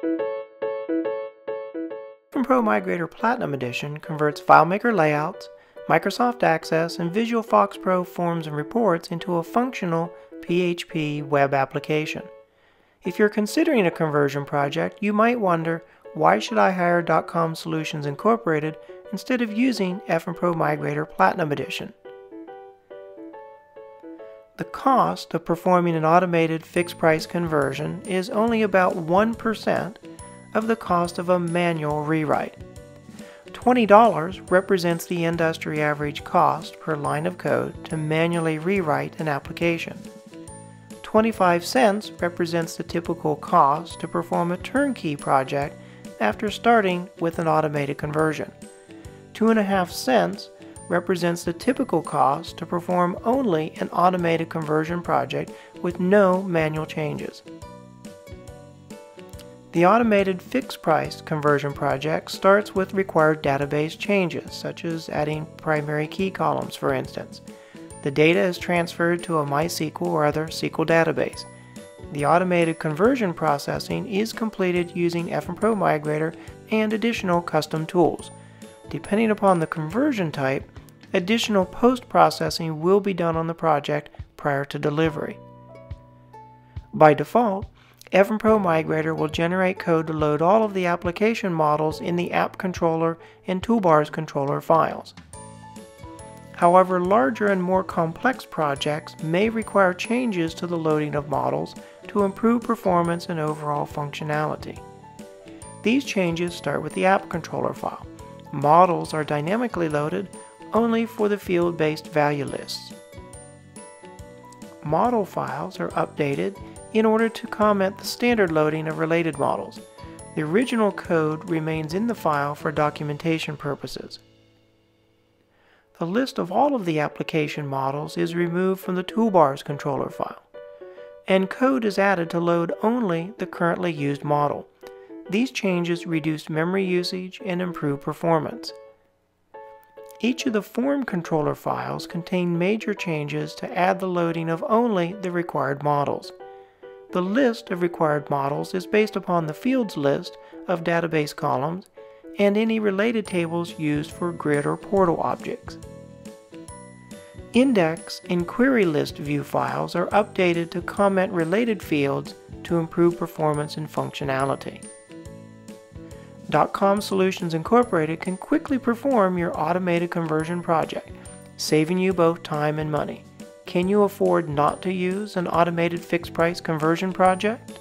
FmPro Migrator Platinum Edition converts FileMaker layouts, Microsoft Access, and Visual FoxPro forms and reports into a functional PHP web application. If you're considering a conversion project, you might wonder, why should I hire .com Solutions Incorporated instead of using FmPro Migrator Platinum Edition? The cost of performing an automated fixed-price conversion is only about 1% of the cost of a manual rewrite. $20 represents the industry average cost per line of code to manually rewrite an application. 25 cents represents the typical cost to perform a turnkey project after starting with an automated conversion. 2.5 cents represents the typical cost to perform only an automated conversion project with no manual changes. The automated fixed-price conversion project starts with required database changes, such as adding primary key columns, for instance. The data is transferred to a MySQL or other SQL database. The automated conversion processing is completed using FmPro Migrator and additional custom tools. Depending upon the conversion type, additional post-processing will be done on the project prior to delivery. By default, FmPro Migrator will generate code to load all of the application models in the AppController and Toolbars Controller files. However, larger and more complex projects may require changes to the loading of models to improve performance and overall functionality. These changes start with the AppController file. Models are dynamically loaded only for the field-based value lists. Model files are updated in order to comment the standard loading of related models. The original code remains in the file for documentation purposes. The list of all of the application models is removed from the Toolbars Controller file, and code is added to load only the currently used model. These changes reduce memory usage and improve performance. Each of the form controller files contain major changes to add the loading of only the required models. The list of required models is based upon the fields list of database columns and any related tables used for grid or portal objects. Index and query list view files are updated to comment related fields to improve performance and functionality. .com Solutions Incorporated can quickly perform your automated conversion project, saving you both time and money. Can you afford not to use an automated fixed-price conversion project?